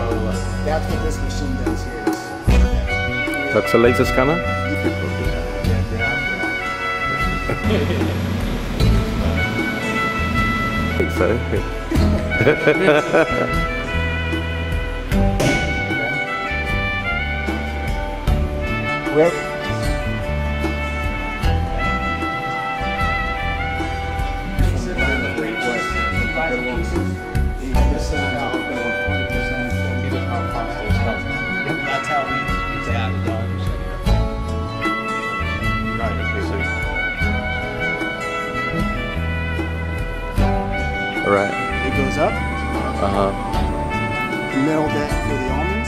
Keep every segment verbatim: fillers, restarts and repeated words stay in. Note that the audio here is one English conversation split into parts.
that's what this machine does here. Is, That's a laser scanner? I think so. Rick? That's how we use that. Right, okay, so. Right. It goes up. Uh-huh. Middle deck for the almonds.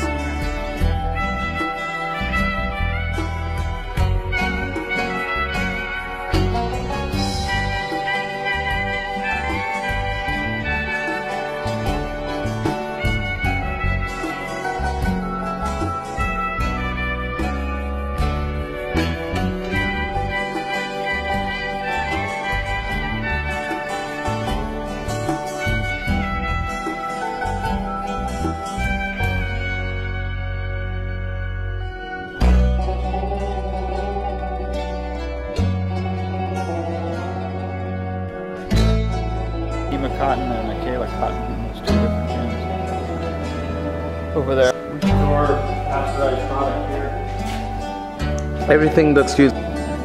Cotton and Michaela Cotton, those two different gins. Over there. We store pasteurized product here. Everything that's used.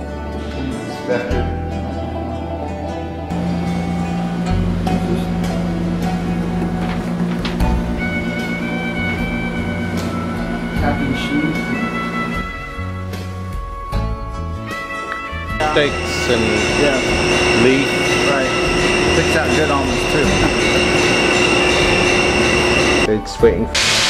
Packing sheet. Steaks and Yeah. leaf. Right. Picks out good almonds too. It's waiting.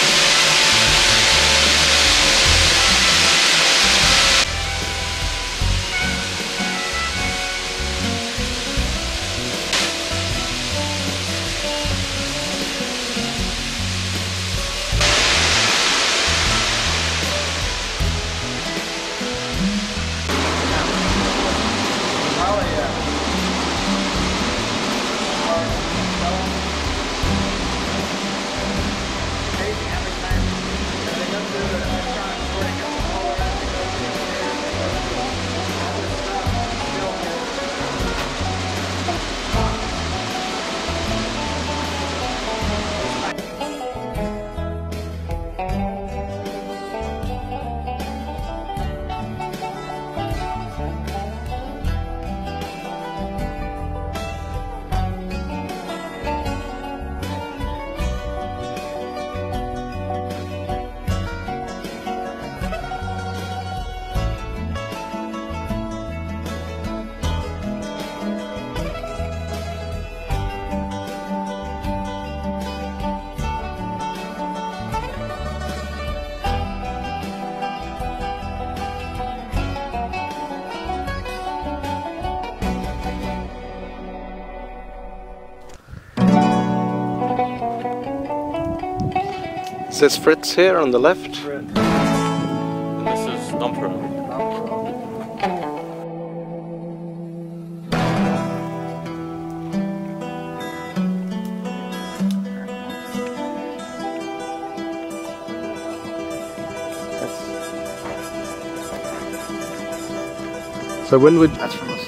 It says Fritz here on the left. And this is Dumper. So when would That's from the